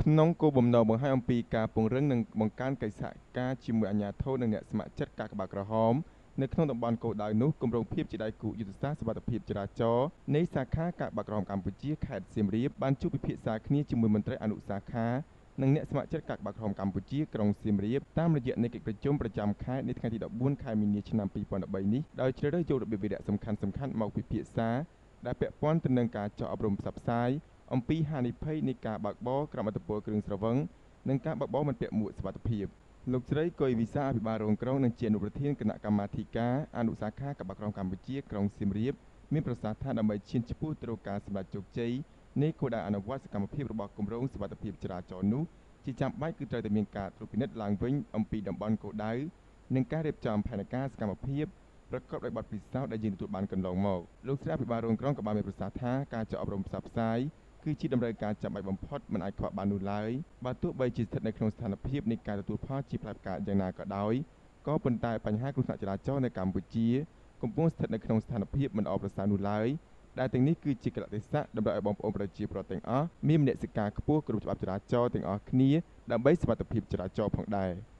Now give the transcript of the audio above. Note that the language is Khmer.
ក្នុងគោលបំណងបង្ហាញអំពីការពង្រឹងនិងបង្កើនកិច្ចសហការជាមួយអាជ្ញាធរនិងអ្នកស្ម័គ្រចិត្តកាកបាទក្រហមនៅក្នុងតំបន់គោលដៅនោះគម្រោងភាពជាដៃគូយុទ្ធសាស្ត្រសុវត្ថិភាពចរាចរណ៍នៃសាខាកាកបាទក្រហមកម្ពុជាខេត្តសៀមរាបបានជួបពិភាក្សាគ្នាជាមួយមន្ត្រីអនុសាខានិងអ្នកស្ម័គ្រចិត្តកាកបាទក្រហមកម្ពុជាក្រុងសៀមរាបតាមរយៈនៃកិច្ចប្រជុំប្រចាំខែនៅថ្ងៃទី14ខែមីនាឆ្នាំ2013នេះដោយជ្រើសរើសយករបៀបវិរៈសំខាន់ៗមកពិភាក្សាដែលពាក់ព័ន្ធទៅនឹងការចោះអប់រំផ្សព្វផ្សាយអំពីហានិភ័យនៃការបើកបរក្រោមឥទ្ធិពលគ្រឿងស្រវឹងនិងការបើកបរមិនពាក់មួកសុវត្ថិភាពលោកស្រីកុយវិសាអភិបាលរងក្រុងនិងជាអនុប្រធានគណៈកម្មាធិការអនុសាខាកាកបាទក្រហមកម្ពុជាក្រុងសៀមរាបមានប្រសាសន៍ថាដើម្បីឈានឆ្ពោះទៅរកការសម្រេចជោគជ័យនៃគោលដៅអនុវត្តសកម្មភាពរបស់គម្រោងសុវត្ថិភាពចរាចរណ៍នោះជាចាំបាច់គឺត្រូវតែមានការត្រួតពិនិត្យឡើងវិញអំពីតំបន់គោលដៅនិងការរៀបចំផែនការសកម្មភាពប្រកបដោយបទពិសោធន៍ដែលយើងទទួលបានកន្លងមកលោកស្រីអភិបាលរងក្រុងក៏បានមានប្រសាសន៍ថាការចុះអប់រំផ្សព្វផ្សាយគឺជាតម្រូវការចាំបាច់បំផុតមិនអាចខ្វះបាននោះឡើយបើទោះបីជាស្ថិតនៅក្នុងស្ថានភាពនៃការទទួលផលជាផ្លែផ្កាយ៉ាងណាក៏ដោយក៏ប៉ុន្តែបញ្ហាគ្រោះថ្នាក់ចរាចរណ៍នៅកម្ពុជាកំពុងស្ថិតនៅក្នុងស្ថានភាពមិនល្អប្រសើរនោះឡើយដែលទាំងនេះគឺជាកលៈទេសៈតម្រូវឲ្យបងប្អូនប្រជាពលរដ្ឋទាំងអស់មានមនសិការខ្ពស់គ្រប់ច្បាប់ចរាចរណ៍ទាំងអស់គ្នាដើម្បីសុវត្ថិភាពចរាចរណ៍ផងដែរ